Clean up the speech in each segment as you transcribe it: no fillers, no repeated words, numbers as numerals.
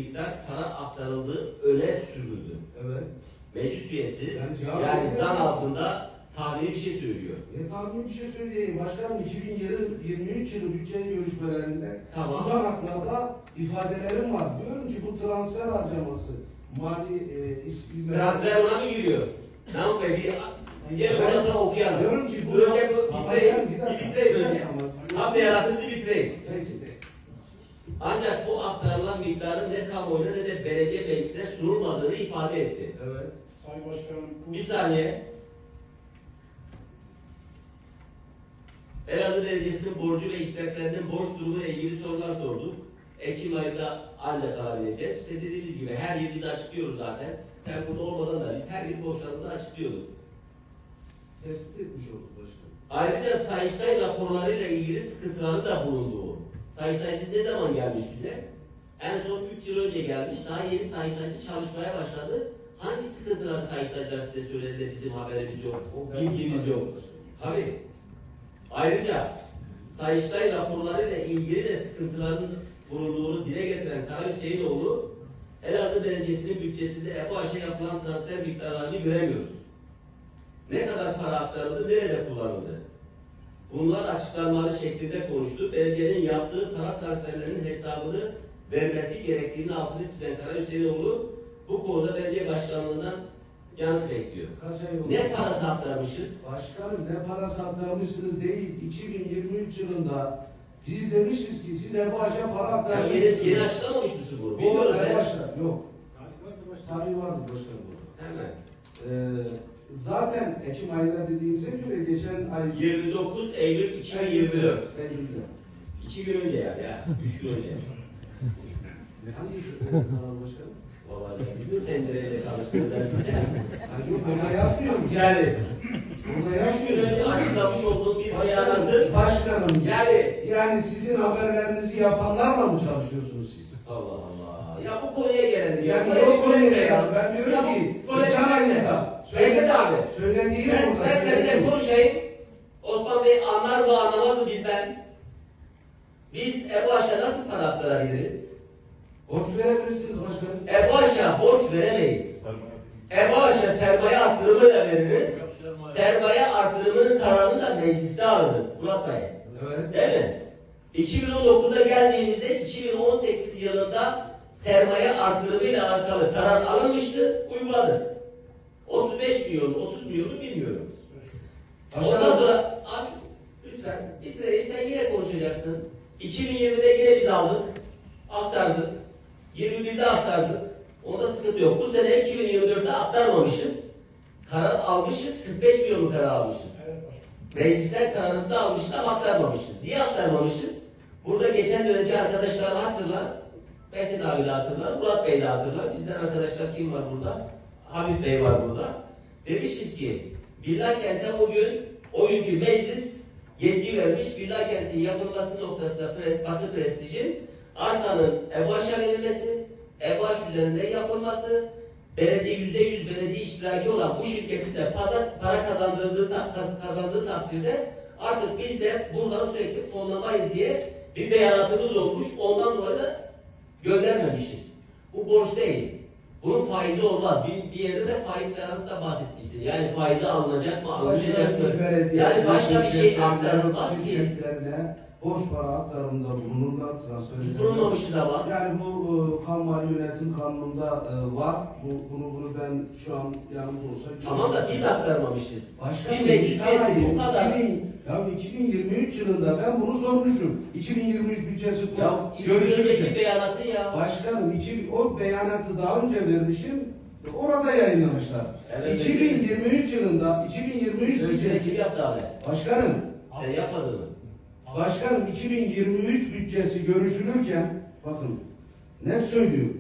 miktar para aktarıldığı öne sürüldü. Evet. Meclis üyesi Yani zan altında tahmini bir şey söylüyor. Tahmini bir şey söyleyeyim. Başkanım 2023 yılı bütçe görüşmelerinde Tamam. tutanaklarda ifadelerim var. Diyorum ki bu transfer harcaması mali transfer ona mı giriyor? Namık Bey bir ondan sonra okuyalım. Diyorum ki bu önce bu bitireyin önce. Tam beyanatınızı bitireyin. Peki. Ancak bu aktarılan miktarın ne kamuoyuna ne de belediye meclisine sunulmadığını ifade etti. Evet. Sayın Başkanım. Bir saniye. Elazığ Belediyesi'nin borcu ve işletmelerinin borç durumuyla ilgili sorular sorduk. Ekim ayında ancak karar vereceğiz. İşte dediğimiz gibi her yıl biz açıklıyoruz zaten. Sen burada olmadan da biz her yıl borçlarımızı açıklıyorduk. Tespit etmiş olduk başkanım. Ayrıca Sayıştay raporlarıyla ilgili sıkıntıları da bulunduğu. Sayıştaycı ne zaman gelmiş bize? En son 3 yıl önce gelmiş. Daha yeni Sayıştaycı çalışmaya başladı. Hangi sıkıntıları Sayıştaycılar size söyledi de bizim haberimiz yok, bilgimiz yok? Tabii. Ayrıca Sayıştay raporlarıyla ilgili de sıkıntıların bulunduğunu dile getiren Kara Hüseyinoğlu, Elazığ Belediyesi'nin bütçesinde EBAŞ'a yapılan transfer miktarlarını göremiyoruz. Ne kadar para aktarıldı, nerede kullanıldı? Bunlar açıklamaları şeklinde konuştu. Belediyenin yaptığı para transferlerinin hesabını vermesi gerektiğini altını çizen Kara Hüseyinoğlu bu konuda belediye başkanlığından yanıt bekliyor. Ne parası aktarmışız? Başkanım ne parası aktarmışsınız değil. 2023 yılında biz demişiz ki siz EBAŞ'a para aktarmışsınız. Yeni açıklamamış mısın bunu? O Bilmiyorum ben. EBAŞ'ta yok. Tarihi vardı başkanım. Hemen. Zaten Ekim ayında dediğimize göre geçen ay 29 Eylül 2024. Eylül'de. 2 gün önce yani ya. 3 gün önce. Hangi kanal başkanım? Vallahi ben bilmiyorum tencereyle çalıştığını ben bize. Yok ona yazmıyorum. Yani Burada 3 gün önce açıklamış olduğum bir beyanatı. Başkanım. Yani sizin haberlerinizi yapanlarla mı çalışıyorsunuz siz? Allah Allah. Ya bu konuya gelelim. Yani Buraya o konuya gelelim gelelim. Ben diyorum ki Nisan ayında Mehmet abi. söylediğim Ben burada. seninle konuşayım. Osman Bey anlar mı anlamaz mı bilmem. Biz EBAŞ'a nasıl para aktarabiliriz? Borç verebilirsiniz başkanım. EBAŞ'a borç veremeyiz. EBAŞ'a sermaye artırımıyla veririz. Sermaye artırımının kararını da mecliste alırız. Murat Bey. Evet. Değil mi? 2019'da geldiğimizde 2018 yılında sermaye artırımıyla alakalı karar alınmıştı, uyguladı. 35 milyon, 30 milyonu bilmiyorum. Ondan sonra abi lütfen bitireyim, sen yine konuşacaksın. 2020'de yine biz aldık, aktardık. 21'de aktardık. Onda sıkıntı yok. Bu sene 2024'te aktarmamışız. Karar almışız, 45 milyonu karar almışız. Meclisten kararımızı almışız ama aktarmamışız. Niye aktarmamışız? Burada geçen dönemki arkadaşlar hatırlar. Behçet abi de hatırlar, Murat Bey de hatırlar. Bizden arkadaşlar kim var burada? Habib Bey var burada. Demişiz ki Villakent'e o günkü meclis yetki vermiş. Villakentin yapılması noktasında Batı Prestij'in arsanın EBAŞ'a verilmesi, EBAŞ üzerinde yapılması, belediye %100 belediye iştiraki olan bu şirketin de para kazandığı takdirde artık biz de buradan sürekli fonlamayız diye bir beyanatımız olmuş. Ondan dolayı da göndermemişiz. Bu borç değil. Bunun faizi olmaz. Bir yerde de faiz kararında bahsetmişsin. Yani faize alınacak mı, alınacak mı? Yani başka bir şey aktarılmaz ki. Borç para aktarımında bulunurlar, transfer Biz bulunmamışız ama. Yani bu kamu mali yönetim kanununda var. Bunu ben şu an yanımda olsa... Tamam da biz aktarmamışız. Başka bir meclis üyesi bu kadar. 2023 yılında ben bunu sormuşum. 2023 bütçesi görüşündeki beyanatı ya. Başkanım o beyanatı daha önce vermişim. Orada yayınlamışlar. Evet, 2023 yılında 2023 bütçesi... yaptı abi. Başkanım. Sen yapmadın mı? Başkanım 2023 bütçesi görüşülürken bakın net söylüyorum.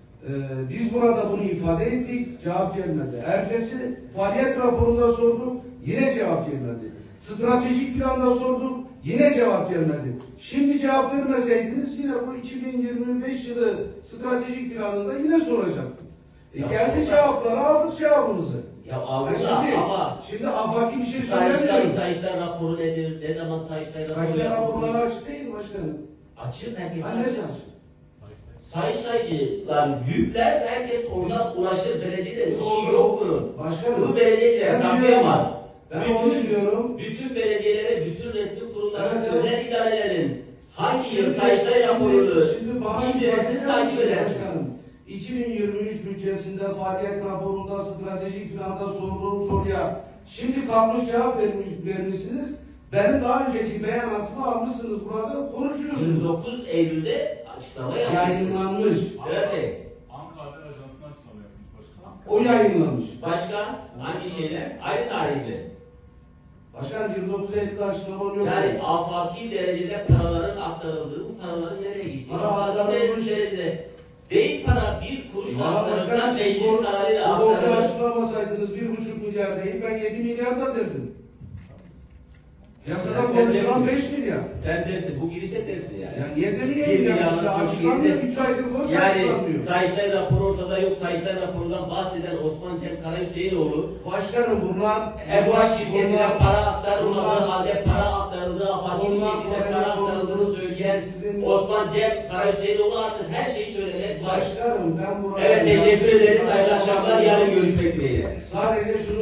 Biz burada bunu ifade ettik. Cevap gelmedi. Ertesi faaliyet raporunda sorduk. Yine cevap gelmedi. Stratejik planda sorduk. Yine cevap gelmedi. Şimdi cevap vermeseydiniz yine bu 2025 yılı stratejik planında yine soracaktım. Geldi cevapları aldık cevabımızı. Ya aldık ama şimdi afaki bir şey söylemiyorum. Sayıştay raporu nedir? Ne zaman Sayıştay raporu Sayıştay raporları açık değil başkanım. Açık, herkes açık. sayıştaycılar yükler, herkes oradan ulaşır, belediyeden işi yok bunun. Başkanım, Bu belediyeciler ben saklayamaz. Ben onu biliyorum. Bütün belediyelere, bütün resmi kurumların, Evet, özel idarelerin hangi yıl sayıştay raporunu Şimdi bana indirirsin, takip edersin. Başkanım, 2023 bütçesinde faaliyet raporunda stratejik planda sorduğum soruya şimdi kalkmış cevap vermişsiniz. Benim daha önceki beyanatımı almışsınız, burada konuşuyorsunuz. 29 Eylül'de açıklama yapmışsın. Yayınlanmış. Evet Bey. Ankara Haber Ajansı'na açıklama yapmış başkanım. O yayınlanmış. Başka hangi şeyler? Aynı tarihli. Başkan 29 Eylül'de açıklamam yok. Yani afaki derecede paraların aktarıldığı, bu paraların nereye gittiği, Para afaki aktarılmış. derecede değil para bir kuruş Valla aktarılsa başkanım, meclis kararıyla bu borcu aktarılır. açıklamasaydınız 1,5 milyar değil, ben 7 milyar da derdim. Yasadan Sen konuşulan dersin. 5 milyar. Sen dersin, bu girişe dersin yani. Yani niye Bir demeyeyim ya, milyarlık işte borcu açıklanmıyor, girdi. 3 aydır borç Yani açıklanmıyor. Sayıştay raporu ortada yok. Sayıştay raporundan bahseden Osman Cem Karahüseyinoğlu Başkanım bunlar... Ebuha şirketine bunlar- para aktarılmadığı bunlar- halde para aktarıldığı, afaki bir bunlar şekilde para para aktarıldığını söyleyen sizin- Osman Cem Karahüseyinoğlu artık her şeyi söylemeye var. Başkanım ben burada... Evet, teşekkür ederiz. Hayırlı akşamlar. Yarın görüşmek dileğiyle. Sadece şunu